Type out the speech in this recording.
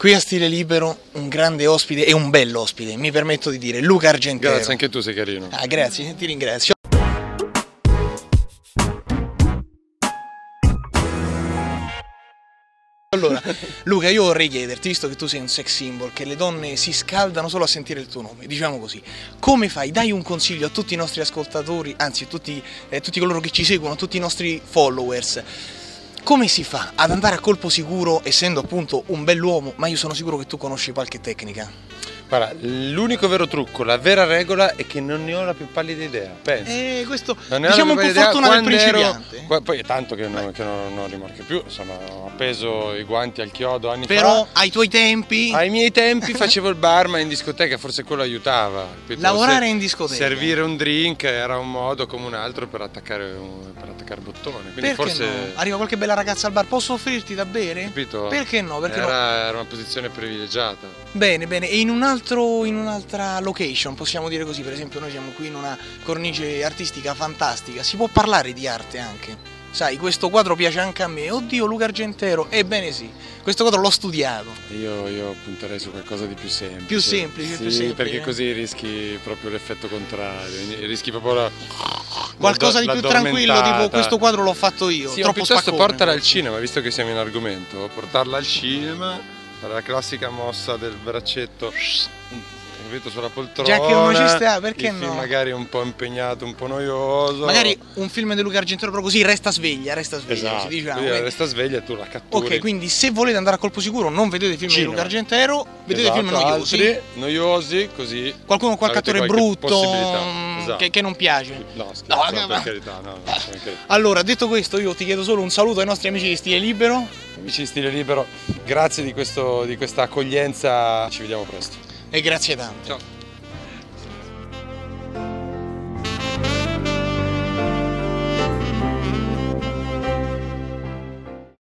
Qui a Stile Libero un grande ospite e un bell'ospite, mi permetto di dire, Luca Argentero. Grazie, anche tu sei carino. Ah, grazie, ti ringrazio. Allora, Luca, io vorrei chiederti, visto che tu sei un sex symbol, che le donne si scaldano solo a sentire il tuo nome, diciamo così, come fai? Dai un consiglio a tutti i nostri ascoltatori, anzi a tutti coloro che ci seguono, a tutti i nostri followers. Come si fa ad andare a colpo sicuro, essendo appunto un bell'uomo, ma io sono sicuro che tu conosci qualche tecnica? Guarda, l'unico vero trucco, la vera regola è che non ne ho la più pallida idea, penso. Questo Non ne ho diciamo la un più po' pallida idea. fortuna del principiante. Poi è tanto che non rimorchio più, insomma, ho appeso i guanti al chiodo anni Però fa. ai tuoi tempi... Ai miei tempi facevo il barman in discoteca, forse quello aiutava. Lavorare in discoteca. Servire un drink era un modo come un altro per attaccare bottone. Quindi Perché forse... no? Arriva qualche bella ragazza al bar, posso offrirti da bere? Capito? Perché no? Perché no? Era una posizione privilegiata. Bene, bene, e in un'altra location, possiamo dire così, per esempio noi siamo qui in una cornice artistica fantastica, si può parlare di arte anche? Sai, questo quadro piace anche a me, oddio Luca Argentero, ebbene sì, questo quadro l'ho studiato. Io punterei su qualcosa di più semplice. Più semplice, sì, più semplice. Perché così rischi proprio l'effetto contrario, rischi proprio qualcosa di più tranquillo, tipo questo quadro l'ho fatto io, sì, troppo piuttosto spaccone. portala al cinema, visto che siamo in argomento, portarla al cinema, fare la classica mossa del braccetto, capito, sulla poltrona. Già che uno ci sta, perché no? Film magari un po' impegnato, un po' noioso. Magari un film di Luca Argentero, però così resta sveglia, Esatto, diciamo. resta sveglia e tu la catturi. Ok, quindi se volete andare a colpo sicuro non vedete film di Luca Argentero, vedete film noiosi. Altri, noiosi, così. Qualcuno con qualche attore brutto esatto. che non piace. No, scherzo, per carità, no. Allora, detto questo, io ti chiedo solo un saluto ai nostri amici di Stile Libero. Amici di Stile Libero, grazie di questa accoglienza, ci vediamo presto. E grazie tante. Ciao.